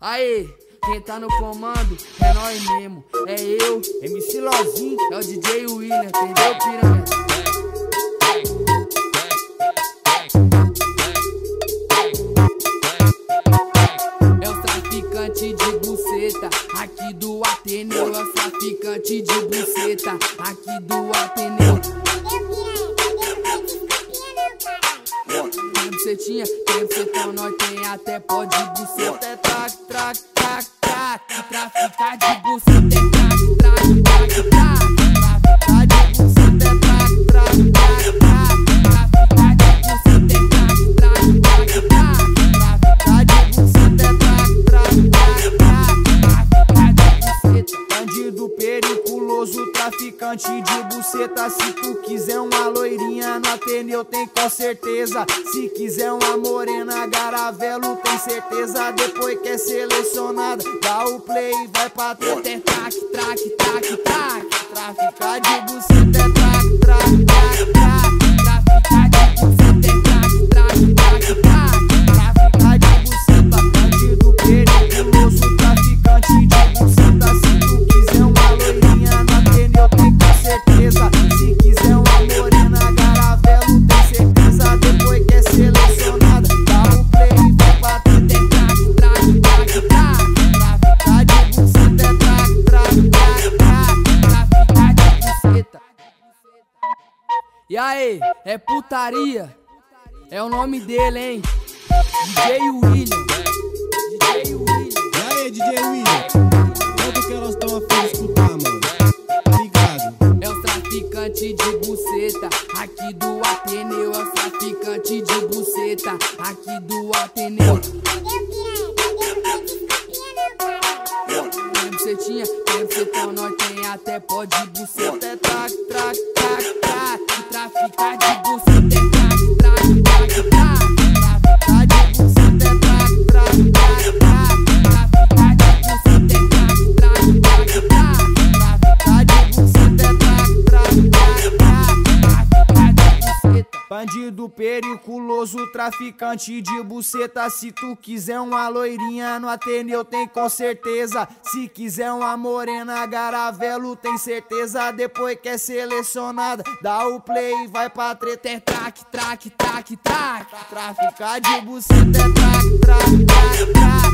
Aê, quem tá no comando é nós mesmo. É eu, MC Lozinho, é o DJ William, entendeu, piranha? É o traficante de buceta, aqui do Ateneu. É o traficante de buceta, aqui do Ateneu. Tem bucetinha, tem bucetão, nós tem até pó de buceta. É trac, trac, trac, trac. Traficar de buceta é trac, trac, trac, trac. Traficar de buceta é trac, trac, trac, trac. Traficar de buceta é trac, trac, trac, trac. Traficar de buceta é trac, trac, trac, trac. Traficar de buceta. Bandido periculoso, traficante de buceta. Se tu quiser uma loirinha no Ateneu, tem com certeza. Se quiser uma morena Garavelo, tem certeza. Depois que é selecionada, dá o play e vai pra treta. É trac, trac, trac, trac. Traficar de buceta é trac, trac, trac, trac. Traficar de buceta é trac, trac, trac, trac. Traficar de buceta, bandido periculoso, traficante de buceta. Se tu quiser uma loirinha no Ateneu, tem com certeza. Se quiser uma morena Garavelo, tem certeza. Depois que é selecionada, dá o play e vai pra treta. É trac, trac, trac, trac. Traficar de buceta é trac, trac, trac, trac. Traficar de buceta. E aí, é putaria? É o nome dele, hein? DJ William. DJ William. E aí, DJ William? Quanto que elas estão a fim de escutar, mano? Tá ligado? É o traficante de buceta, aqui do Ateneu. É o traficante de buceta, aqui do Ateneu. Tem bucetinha, tem bucetão, nós tem até pó de buceta. É trac, trac, trac, trac. Traficar de buceta é trac, trac, trac, trac. Traficar de buceta é trac, trac, trac, trac. Traficar de buceta é trac, trac, trac, trac. Traficar de buceta é trac, trac, trac, trac. Traficar de buceta. Bandido periculoso, traficante de buceta. Se tu quiser uma loirinha no Ateneu, tem com certeza. Se quiser uma morena Garavelo, tem certeza. Depois que é selecionada, dá o play e vai pra treta. É trac, trac, trac, trac. Traficar de buceta é trac, trac, trac, trac.